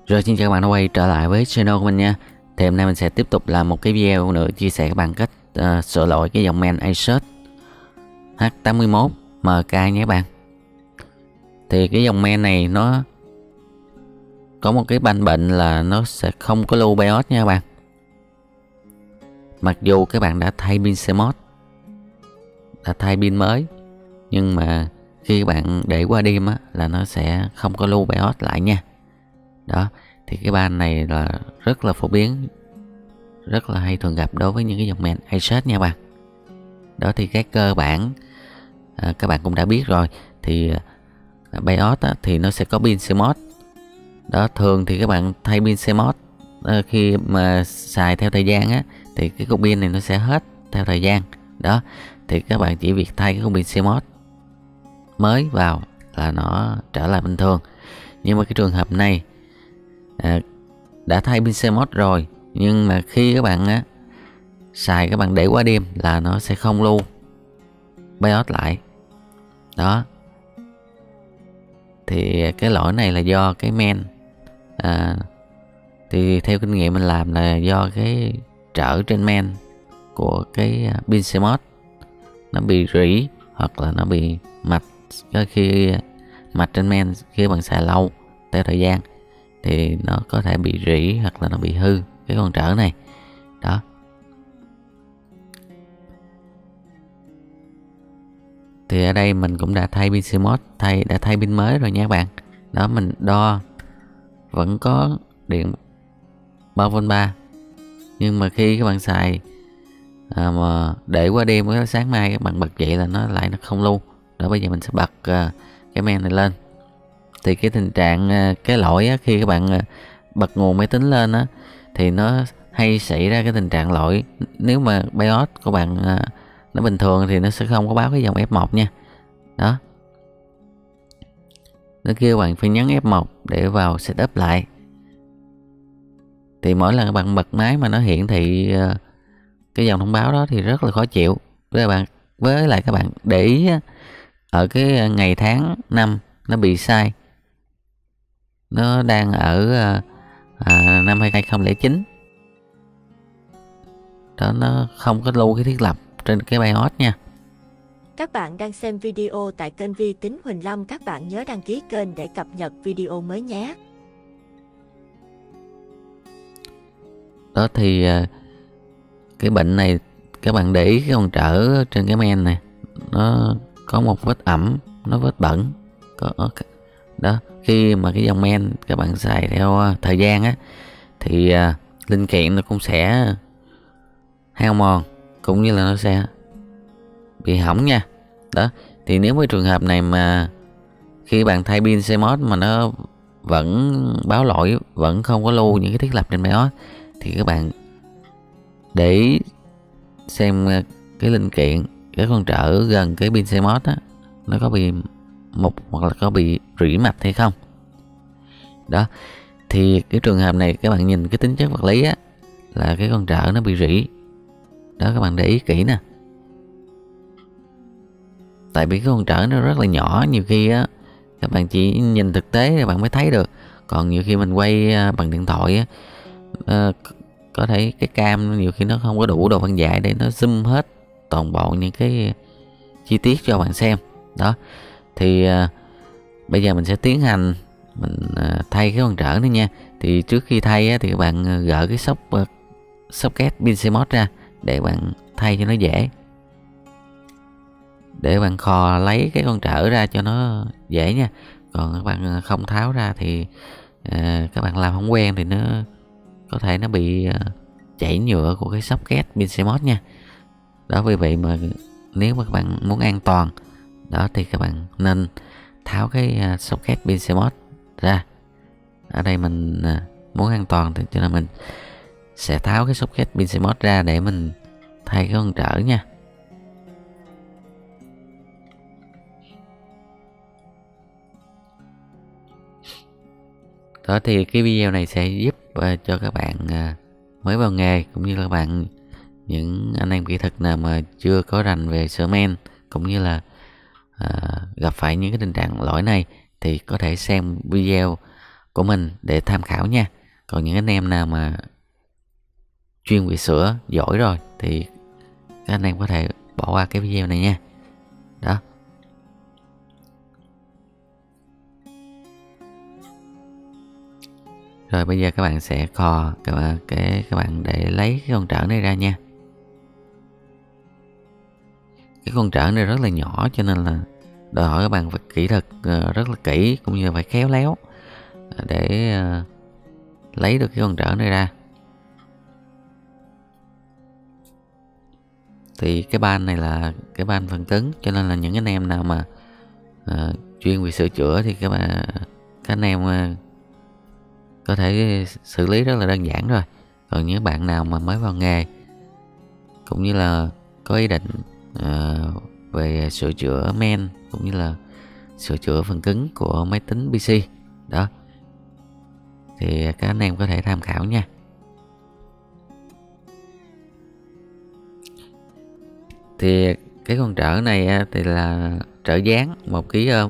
Rồi xin chào các bạn đã quay trở lại với channel của mình nha. Thì hôm nay mình sẽ tiếp tục làm một cái video nữa chia sẻ các bạn cách sửa lỗi cái dòng main Asus H81 MK nhé các bạn. Thì cái dòng main này nó có một cái bệnh là nó sẽ không có lưu BIOS nha các bạn. Mặc dù các bạn đã thay pin CMOS, đã thay pin mới, nhưng mà khi các bạn để qua đêm á, là nó sẽ không có lưu BIOS lại nha. Đó, thì cái ban này là rất là phổ biến, rất là hay thường gặp đối với những cái dòng main Asus nha bạn. Đó thì cái cơ bản các bạn cũng đã biết rồi. Thì BIOS thì nó sẽ có pin CMOS. Đó, thường thì các bạn thay pin CMOS khi mà xài theo thời gian á, thì cái cục pin này nó sẽ hết theo thời gian. Đó, thì các bạn chỉ việc thay cái cục pin CMOS mới vào là nó trở lại bình thường. Nhưng mà cái trường hợp này đã thay pin CMOS rồi, nhưng mà khi các bạn xài, các bạn để qua đêm là nó sẽ không lưu BIOS lại. Đó, thì cái lỗi này là do cái main thì theo kinh nghiệm mình làm là do cái trở trên main của cái pin CMOS nó bị rỉ, hoặc là nó bị mạch. Khi mạch trên main khi bạn xài lâu theo thời gian thì nó có thể bị rỉ hoặc là nó bị hư cái con trở này. Đó, thì ở đây mình cũng đã thay pin CMOS, đã thay pin mới rồi nha các bạn. Đó, mình đo vẫn có điện 3V3, nhưng mà khi các bạn xài mà để qua đêm, cái sáng mai các bạn bật dậy là nó không lưu. Đó, bây giờ mình sẽ bật cái main này lên. Thì cái tình trạng cái lỗi khi các bạn bật nguồn máy tính lên thì nó hay xảy ra cái tình trạng lỗi. Nếu mà BIOS của bạn nó bình thường thì nó sẽ không có báo cái dòng F1 nha. Đó, nó kêu bạn phải nhấn F1 để vào setup lại. Thì mỗi lần các bạn bật máy mà nó hiển thị cái dòng thông báo đó thì rất là khó chịu. Với lại các bạn để ý ở cái ngày tháng năm nó bị sai. Nó đang ở năm 2009. Đó, nó không có lưu cái thiết lập trên cái BIOS nha. Các bạn đang xem video tại kênh Vi Tính Huỳnh Lâm. Các bạn nhớ đăng ký kênh để cập nhật video mới nhé. Đó thì cái bệnh này các bạn để ý cái con trở trên cái main này nó có một vết ẩm, nó vết bẩn. Đó, khi mà cái dòng main các bạn xài theo thời gian thì linh kiện nó cũng sẽ hao mòn, cũng như là nó sẽ bị hỏng nha. Đó, thì nếu với trường hợp này mà khi bạn thay pin CMOS mà nó vẫn báo lỗi, vẫn không có lưu những cái thiết lập trên BIOS, thì các bạn để ý xem cái linh kiện, cái con trở gần cái pin CMOS nó có bị mục hoặc là có bị rỉ mạch hay không. Đó, thì cái trường hợp này các bạn nhìn cái tính chất vật lý là cái con trở nó bị rỉ. Đó, các bạn để ý kỹ nè. Tại vì cái con trở nó rất là nhỏ, nhiều khi các bạn chỉ nhìn thực tế thì bạn mới thấy được. Còn nhiều khi mình quay bằng điện thoại có thể cái cam nhiều khi nó không có đủ độ phân giải để nó zoom hết toàn bộ những cái chi tiết cho bạn xem. Đó, thì bây giờ mình sẽ tiến hành mình thay cái con trở này nha. Thì trước khi thay thì các bạn gỡ cái socket pin CMOS ra để bạn thay cho nó dễ, để bạn khò lấy cái con trở ra cho nó dễ nha. Còn các bạn không tháo ra thì các bạn làm không quen thì nó có thể nó bị chảy nhựa của cái socket pin CMOS nha. Đó, vì vậy mà nếu mà các bạn muốn an toàn đó thì các bạn nên tháo cái socket pin CMOS ra. Ở đây mình muốn an toàn thì cho nên mình sẽ tháo cái socket pin CMOS ra để mình thay cái con trở nha. Đó, thì cái video này sẽ giúp cho các bạn mới vào nghề, cũng như là các bạn, những anh em kỹ thuật nào mà chưa có rành về sửa main, cũng như là gặp phải những cái tình trạng lỗi này, thì có thể xem video của mình để tham khảo nha. Còn những anh em nào mà chuyên về sửa giỏi rồi thì các anh em có thể bỏ qua cái video này nha. Đó. Rồi bây giờ các bạn sẽ kho các bạn để lấy cái con trở này ra nha. Cái con trở này rất là nhỏ cho nên là đòi hỏi các bạn phải kỹ thuật rất là kỹ, cũng như phải khéo léo để lấy được cái con trở này ra. Thì cái ban này là cái ban phần cứng, cho nên là những anh em nào mà chuyên về sửa chữa thì các anh em có thể xử lý rất là đơn giản rồi. Còn những bạn nào mà mới vào nghề cũng như là có ý định về sửa chữa men cũng như là sửa chữa phần cứng của máy tính PC đó thì các anh em có thể tham khảo nha. Thì cái con trở này thì là trở dán 1 kg ôm.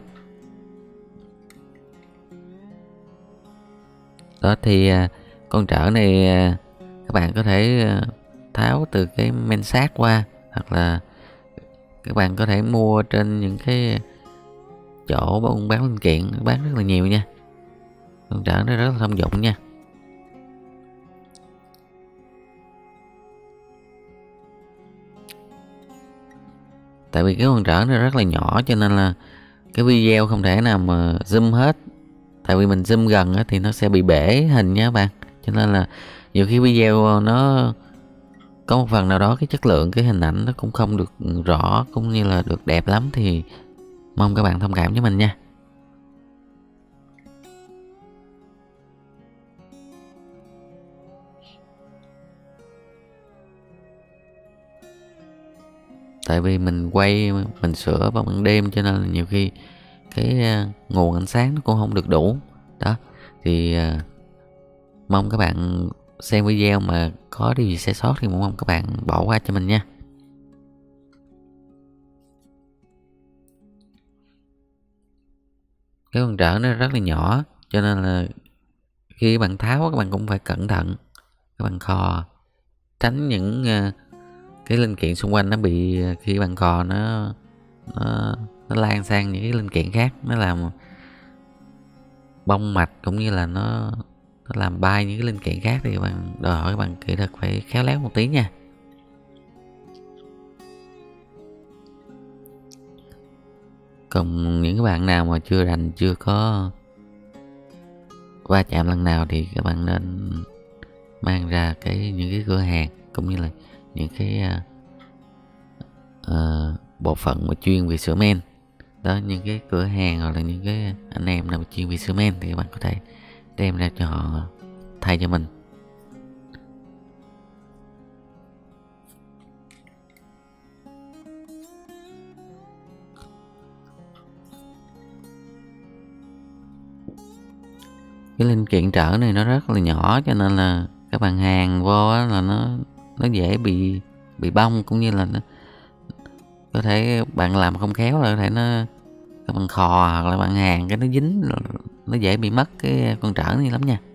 Đó thì con trở này các bạn có thể tháo từ cái men sát qua, hoặc là các bạn có thể mua trên những cái chỗ bán linh kiện bán rất là nhiều nha. Con trở nó rất là thông dụng nha. Tại vì cái con trở nó rất là nhỏ cho nên là cái video không thể nào mà zoom hết. Tại vì mình zoom gần thì nó sẽ bị bể hình nha các bạn. Cho nên là nhiều khi video nó có một phần nào đó cái chất lượng cái hình ảnh nó cũng không được rõ cũng như là được đẹp lắm, thì mong các bạn thông cảm với mình nha. Tại vì mình quay mình sửa vào ban đêm cho nên là nhiều khi cái nguồn ánh sáng nó cũng không được đủ. Đó thì mong các bạn xem video mà có điều gì sai sót thì mong các bạn bỏ qua cho mình nha. Cái con trở nó rất là nhỏ cho nên là khi bạn tháo các bạn cũng phải cẩn thận. Các bạn kho tránh những cái linh kiện xung quanh nó bị, khi bạn kho nó lan sang những cái linh kiện khác, nó làm bong mạch cũng như là nó làm bay những cái linh kiện khác, thì bạn đòi hỏi các bạn kỹ thuật phải khéo léo một tí nha. Còn những cái bạn nào mà chưa rành, chưa có va chạm lần nào thì các bạn nên mang ra những cái cửa hàng cũng như là những cái bộ phận mà chuyên về sửa men đó, những cái cửa hàng hoặc là những cái anh em nào mà chuyên về sửa men thì các bạn có thể đem ra cho họ thay cho mình. Cái linh kiện trở này nó rất là nhỏ cho nên là các bạn hàng vô là nó dễ bị bong, cũng như là nó có thể bạn làm không khéo là có thể các bạn khò hoặc là bạn hàng cái nó dính, nó dễ bị mất cái con trở này lắm nha.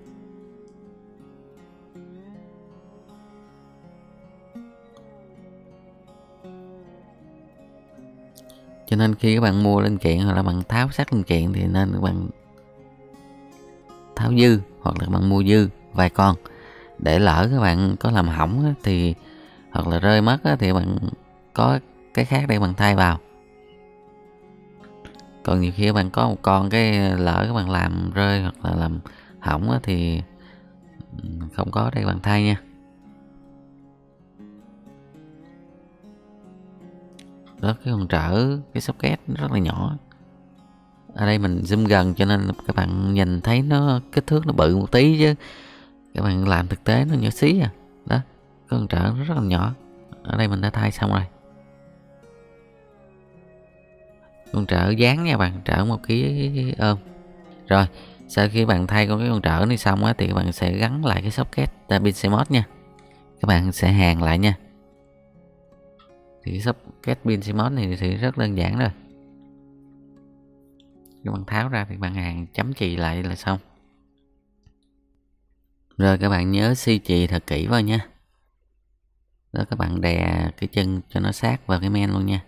Cho nên khi các bạn mua linh kiện hoặc là bạn tháo xác linh kiện thì nên các bạn tháo dư hoặc là các bạn mua dư vài con, để lỡ các bạn có làm hỏng thì hoặc là rơi mất thì bạn có cái khác để bạn thay vào. Còn nhiều khi các bạn có một con cái lỡ các bạn làm rơi hoặc là làm hỏng thì không có để bạn thay nha. Đó, cái con trở cái socket nó rất là nhỏ. Ở đây mình zoom gần cho nên các bạn nhìn thấy nó kích thước nó bự một tí, chứ các bạn làm thực tế nó nhỏ xí à. Đó, cái con trở nó rất là nhỏ. Ở đây mình đã thay xong rồi. Con trở dán nha bạn, trở 1 kg ôm. Rồi sau khi bạn thay cái con trở này xong thì các bạn sẽ gắn lại cái socket pin CMOS nha. Các bạn sẽ hàn lại nha. Thì cái socket pin CMOS này thì rất đơn giản rồi. Các bạn tháo ra thì bạn hàn chấm chì lại là xong. Rồi các bạn nhớ xi chì thật kỹ vào nha. Đó, các bạn đè cái chân cho nó sát vào cái men luôn nha.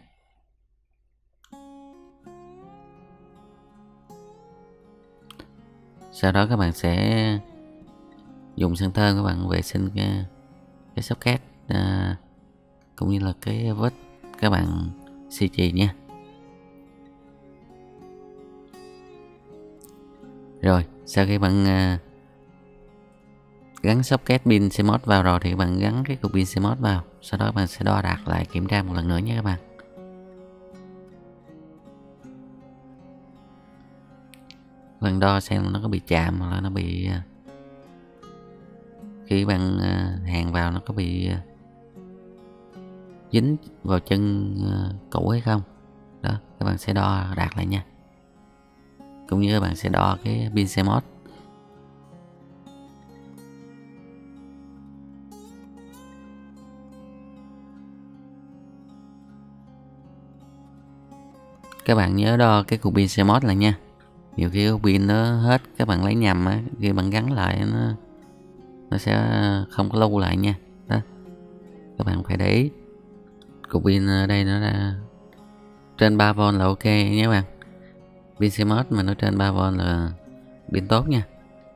Sau đó các bạn sẽ dùng xăng thơm các bạn vệ sinh cái socket cũng như là cái vết các bạn xi chì nha. Rồi sau khi bạn gắn socket pin CMOS vào rồi thì các bạn gắn cái cục pin CMOS vào. Sau đó bạn sẽ đo đạc lại kiểm tra một lần nữa nhé các bạn. Bạn đo xem nó có bị chạm hoặc là nó bị khi bạn hàn vào nó có bị dính vào chân cũ hay không. Đó, các bạn sẽ đo đạc lại nha. Cũng như các bạn sẽ đo cái pin CMOS. Các bạn nhớ đo cái cục pin CMOS lại nha. Nhiều khi cục pin nó hết các bạn lấy nhầm á, khi bạn gắn lại nó sẽ không có lưu lại nha. Đó, các bạn phải để ý. Cục pin ở đây nó là trên 3V là ok nhé các bạn. Pin CMOS mà nó trên 3V là pin tốt nha.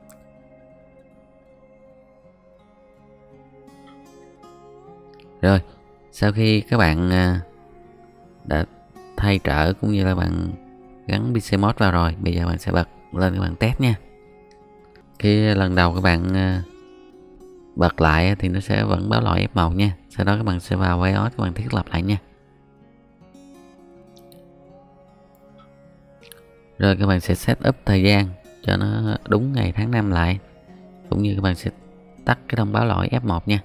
Rồi sau khi các bạn đã thay trở cũng như là bạn gắn pin CMOS vào rồi, bây giờ bạn sẽ bật lên các bạn test nha. Khi lần đầu các bạn bật lại thì nó sẽ vẫn báo lỗi F1 nha. Sau đó các bạn sẽ vào BIOS các bạn thiết lập lại nha. Rồi các bạn sẽ set up thời gian cho nó đúng ngày tháng năm lại. Cũng như các bạn sẽ tắt cái thông báo lỗi F1 nha.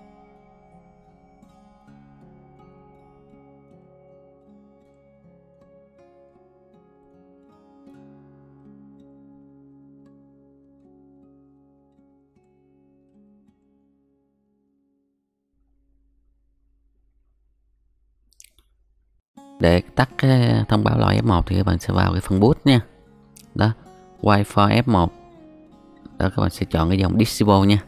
Để tắt cái thông báo lỗi F1 thì các bạn sẽ vào cái phần boot nha. Đó, Wi-Fi F1. Đó, các bạn sẽ chọn cái dòng Disable nha.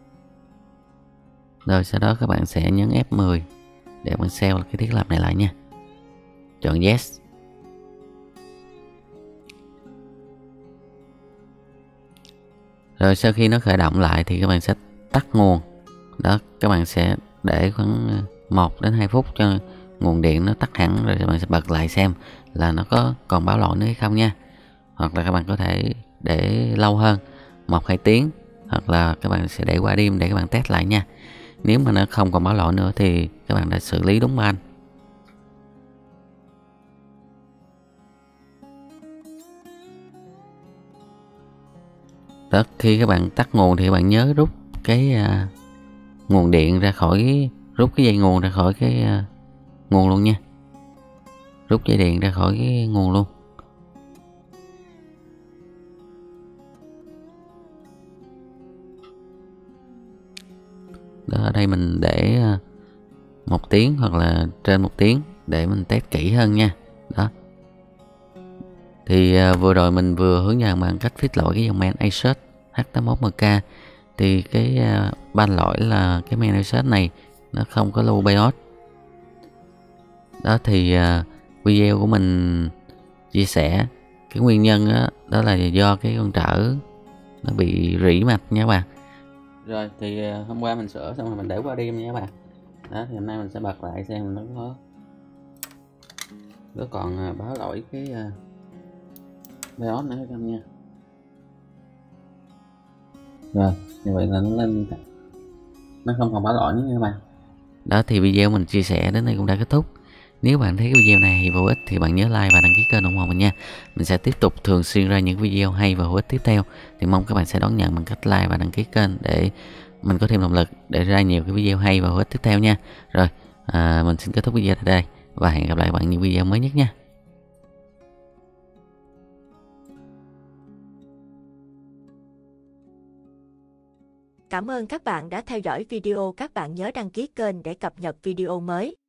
Rồi sau đó các bạn sẽ nhấn F10 để bạn save cái thiết lập này lại nha. Chọn Yes. Rồi sau khi nó khởi động lại thì các bạn sẽ tắt nguồn. Đó, các bạn sẽ để khoảng 1 đến 2 phút cho nguồn điện nó tắt hẳn, rồi các bạn sẽ bật lại xem là nó có còn báo lỗi nữa hay không nha. Hoặc là các bạn có thể để lâu hơn 1-2 tiếng, hoặc là các bạn sẽ để qua đêm để các bạn test lại nha. Nếu mà nó không còn báo lỗi nữa thì các bạn đã xử lý đúng ban. Đó, khi các bạn tắt nguồn thì các bạn nhớ rút cái nguồn điện ra khỏi, rút cái dây nguồn ra khỏi cái nguồn luôn nha. Rút dây điện ra khỏi cái nguồn luôn. Đó, ở đây mình để 1 tiếng hoặc là trên 1 tiếng để mình test kỹ hơn nha. Đó. Thì vừa rồi mình vừa hướng dẫn bạn cách fix lỗi cái dòng main Asus H81MK. Thì cái ban lỗi là cái main Asus này nó không có lưu BIOS. Đó thì video của mình chia sẻ cái nguyên nhân đó là do cái con trở nó bị rỉ mạch nha các bạn. Rồi thì hôm qua mình sửa xong rồi mình để qua đêm nha các bạn. Đó thì hôm nay mình sẽ bật lại xem nó còn báo lỗi cái BIOS nữa hay không nha. Rồi như vậy là nó lên, nó không còn báo lỗi nữa nha các bạn. Đó thì video mình chia sẻ đến đây cũng đã kết thúc. Nếu bạn thấy cái video này hữu ích thì bạn nhớ like và đăng ký kênh ủng hộ mình nha. Mình sẽ tiếp tục thường xuyên ra những video hay và hữu ích tiếp theo. Thì mong các bạn sẽ đón nhận bằng cách like và đăng ký kênh để mình có thêm động lực để ra nhiều cái video hay và hữu ích tiếp theo nha. Rồi, mình xin kết thúc video tại đây và hẹn gặp lại bạn những video mới nhất nha. Cảm ơn các bạn đã theo dõi video. Các bạn nhớ đăng ký kênh để cập nhật video mới.